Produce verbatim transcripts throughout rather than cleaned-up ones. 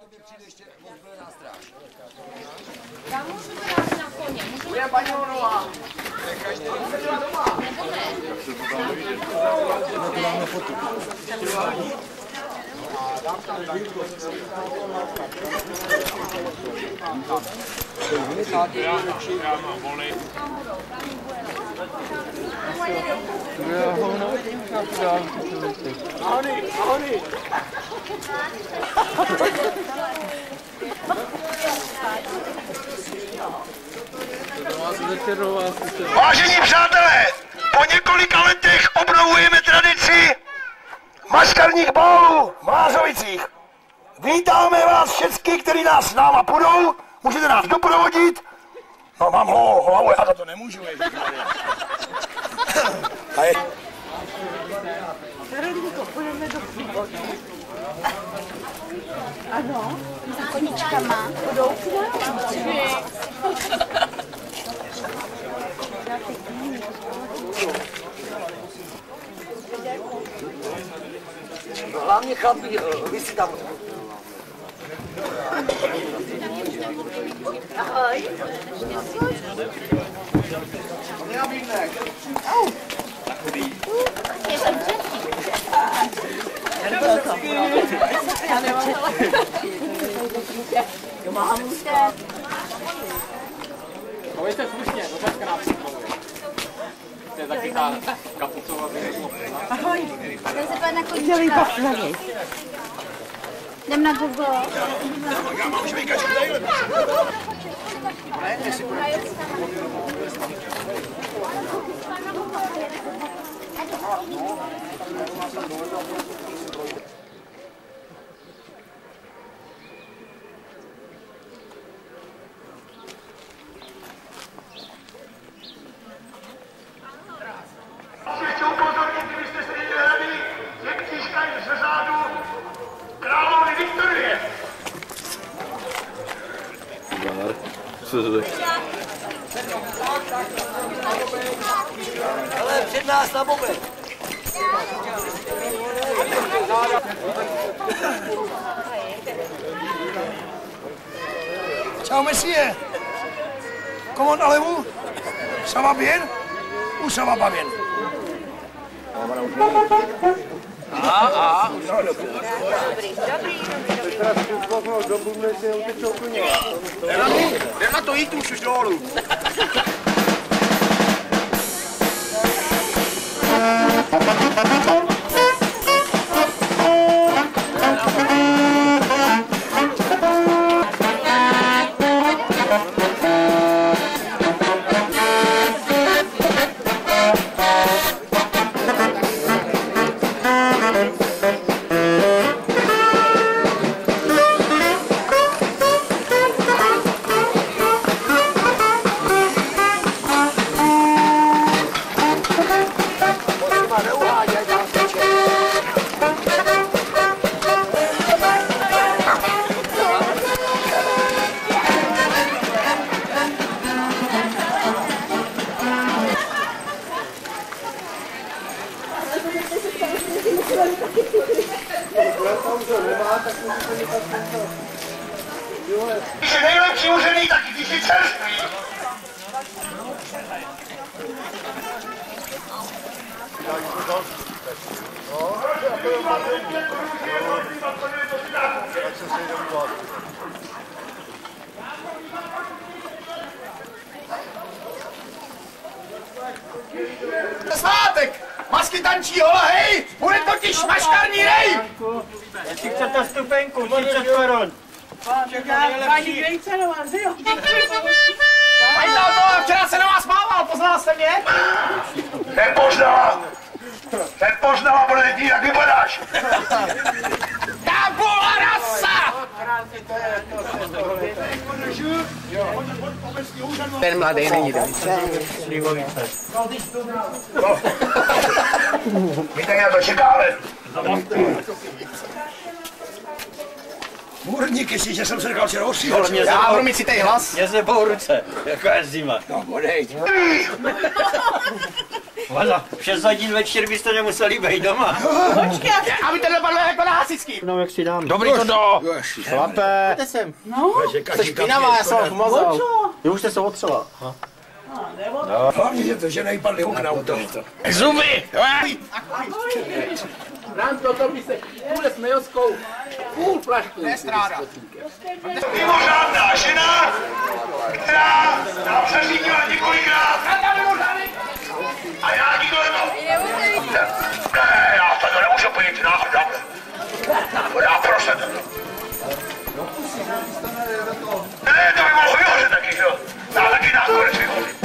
přijde ještě ozbrojená stráž. Já můžu dát na koně. Můžu je paní Onová. Nebo ne? No to dáme fotu. Já mám volit. Ahoj, ahoj. Vážení přátelé, po několika letech obnovujeme tradici maškarních bálů v Mlázovicích. Vítáme vás všechny, kteří nás s náma půjdou, můžete nás doprovodit. No mám ho, hlavu, já za to nemůžu. A je... Karolínko, půjdeme do Příbody. Ano, za koničkama. Budou k nám. No hlavně chlapi, vy si tam... Ahoj. Nejabídnek. Je tam třetí. Já nemám. Jo, mám úzké. Chovejte slušně, do řadka nás připravuje. To je taky ta kapucová věc. Ahoj. Tady se pojď na koníčka. Jdem na Google. Já mám už vykačit nejlepší. Chci upozornit, kdybyste se někde hrali, jak pískají ze zádu královny Viktorie. Ale před nás na bobek. Ciao Messie. Comment allez-vous? Ça va bien? Ou ça va pas bien? A, a, už no, dobrý. Jdem na to jít už dolů. Když je nejlepší uřený, tak když je čerstvý. Svátek! Masky tančí, hola, hej! Bude totiž maškarní rej! Jestli chcete stupenku, třicet korun. Paní Grejcenová, že jo? Paní Zaltová, včera se na vás mával, poznala jste mě? Nepoznala! Nepoznala, bude ti, jak vypadáš! Tabula rasa! Ten mladý není dobře. My tady na to čekáme. Můrník, jestliže jsem se říkal včera osího. Já budu mít si tady hlas. Mě se bou ruce, jako je zima. No, bodejť. Vala, v šest hodin večer byste nemuseli být doma. Počkej, Aby to nepadlo jako na hasičský. No, jak si dám. Dobrý to do. Chlape. Pojďte sem. no. Jste špinavá, já jsem vám pomazal. Jo, už jste se otřela. Hlavně, že to, že nejpadly okna u toho. Zuby! Rám toto by se půjde s Mejoskou půl flašku. Mimořádná žena, která nám zařídila několikrát. A já nikdo to. Ne, já to nemůžu pojít na na. Já prosím. Ne, to by mohlo vyhořet taky, jo. Já taky nakonec vyhořit.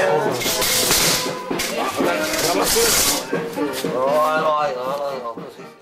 No, no, no, no, no.